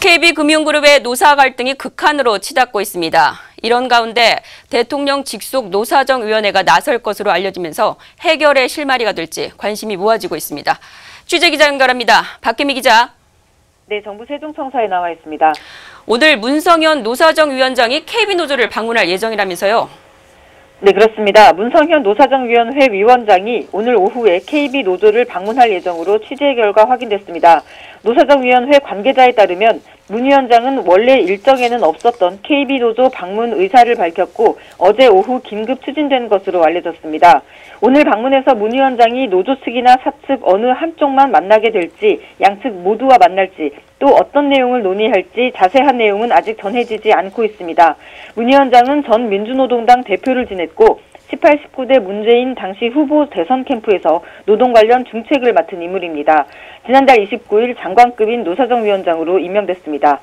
KB금융그룹의 노사 갈등이 극한으로 치닫고 있습니다. 이런 가운데 대통령 직속 노사정위원회가 나설 것으로 알려지면서 해결의 실마리가 될지 관심이 모아지고 있습니다. 취재기자 연결합니다. 박혜미 기자. 네, 정부 세종청사에 나와 있습니다. 오늘 문성현 노사정위원장이 KB노조를 방문할 예정이라면서요. 네, 그렇습니다. 문성현 노사정위원회 위원장이 오늘 오후에 KB노조를 방문할 예정으로 취재 결과 확인됐습니다. 노사정위원회 관계자에 따르면 문 위원장은 원래 일정에는 없었던 KB노조 방문 의사를 밝혔고 어제 오후 긴급 추진된 것으로 알려졌습니다. 오늘 방문에서 문 위원장이 노조 측이나 사측 어느 한쪽만 만나게 될지 양측 모두와 만날지 또 어떤 내용을 논의할지 자세한 내용은 아직 전해지지 않고 있습니다. 문 위원장은 전 민주노동당 대표를 지냈고 18, 19대 문재인 당시 후보 대선 캠프에서 노동 관련 중책을 맡은 인물입니다. 지난달 29일 장관급인 노사정위원장으로 임명됐습니다.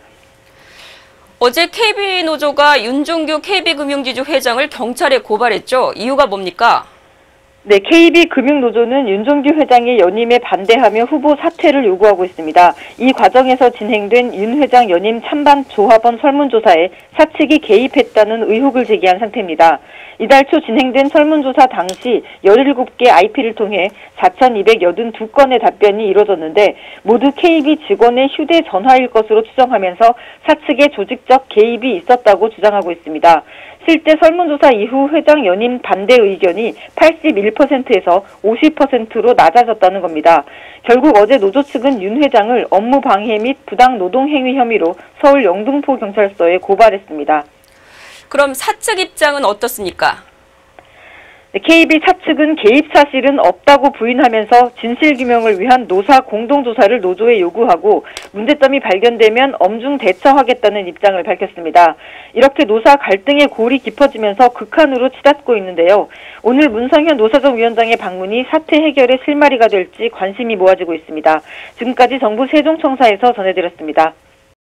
어제 KB노조가 윤종규 KB금융지주 회장을 경찰에 고발했죠. 이유가 뭡니까? 네, KB금융노조는 윤종규 회장의 연임에 반대하며 후보 사퇴를 요구하고 있습니다. 이 과정에서 진행된 윤 회장 연임 찬반 조합원 설문조사에 사측이 개입했다는 의혹을 제기한 상태입니다. 이달 초 진행된 설문조사 당시 17개 IP를 통해 4,282건의 답변이 이뤄졌는데 모두 KB 직원의 휴대전화일 것으로 추정하면서 사측의 조직적 개입이 있었다고 주장하고 있습니다. 실제 설문조사 이후 회장 연임 반대 의견이 81%에서 50%로 낮아졌다는 겁니다. 결국 어제 노조 측은 윤 회장을 업무 방해 및 부당 노동 행위 혐의로 서울 영등포 경찰서에 고발했습니다. 그럼 사측 입장은 어떻습니까? KB 사측은 개입 사실은 없다고 부인하면서 진실규명을 위한 노사 공동조사를 노조에 요구하고 문제점이 발견되면 엄중 대처하겠다는 입장을 밝혔습니다. 이렇게 노사 갈등의 골이 깊어지면서 극한으로 치닫고 있는데요. 오늘 문성현 노사정위원장의 방문이 사태 해결의 실마리가 될지 관심이 모아지고 있습니다. 지금까지 정부 세종청사에서 전해드렸습니다.